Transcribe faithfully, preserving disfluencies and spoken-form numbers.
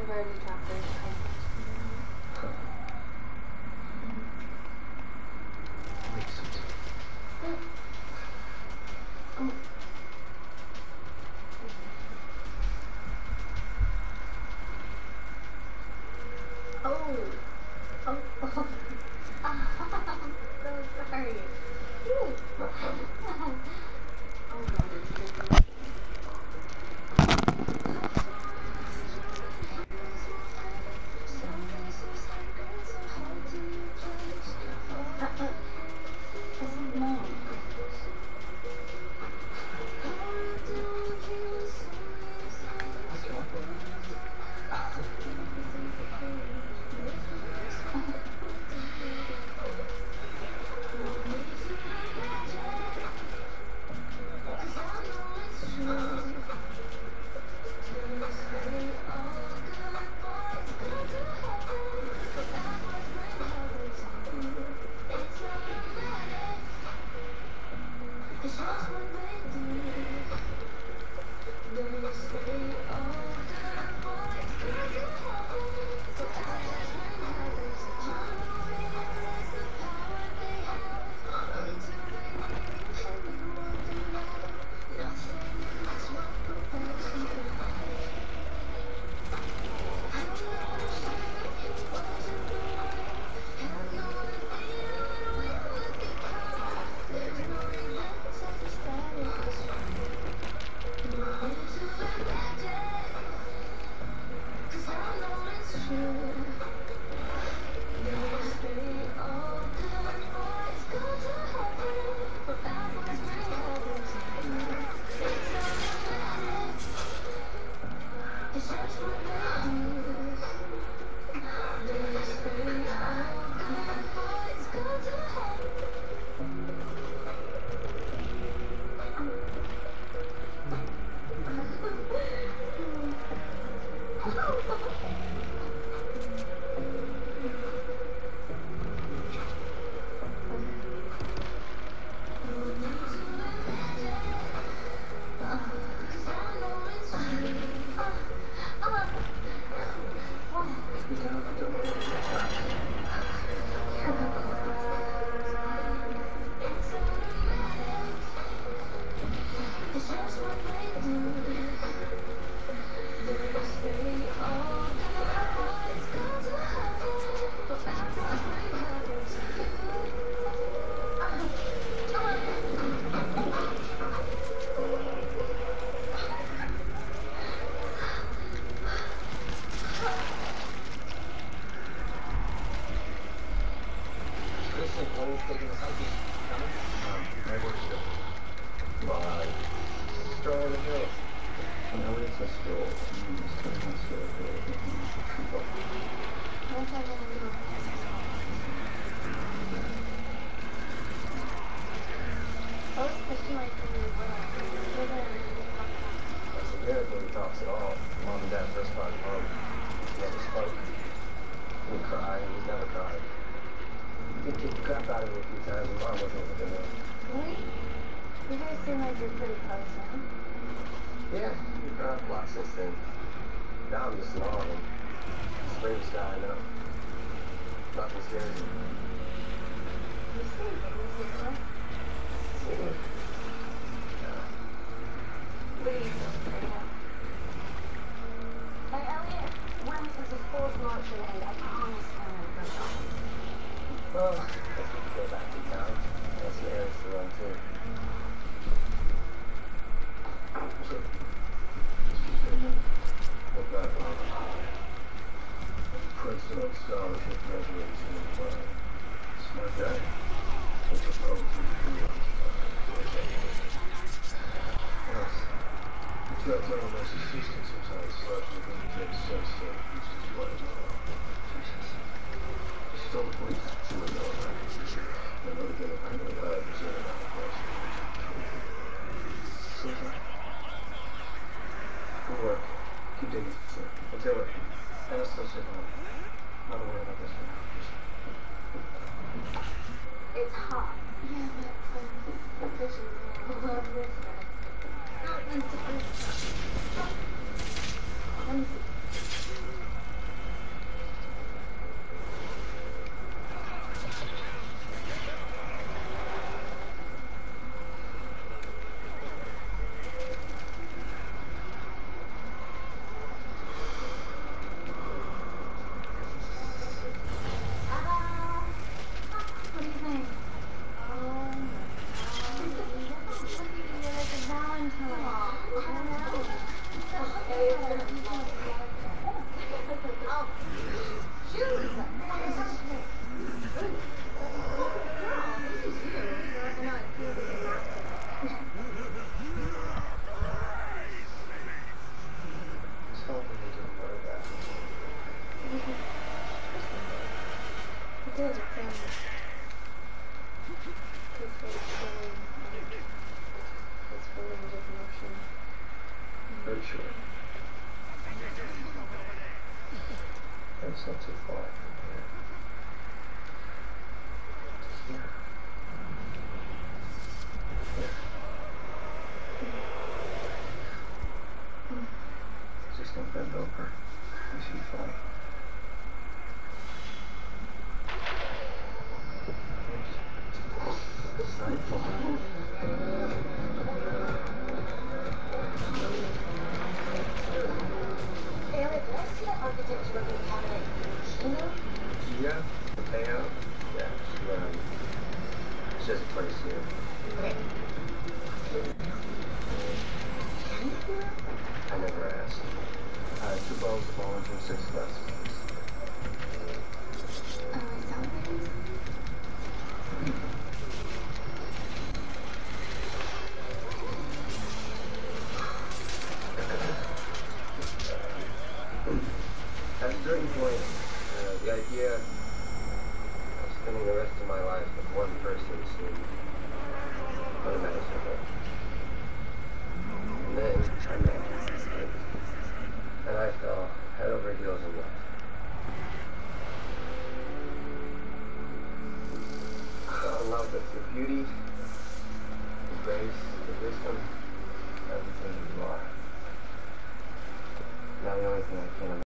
I've already talked to her. Makes sense. Oh. Oh. Oh. Oh. I'm so sorry. Ooh. Not funny. Oh god, it's so good. It's hot. Yeah, but um, this is I love this guy. Not into this. Let me see. it's not too far from here. Here. Here. Just don't bend over. You should be fine. Side forward. Taylor, did I see that architect's working on it? Kino? Yeah, the payout. Yeah, she, um, she has a place here. Okay. Can you do it? I never asked. Uh, two balls, ball, and six left. Oh, is that what it is? At a certain point, uh, the idea of spending the rest of my life with one person seemed unimaginable. And then I met her, and I fell head over heels in love. I fell in love with your beauty, your grace, your wisdom, everything you are. Now the only thing I can imagine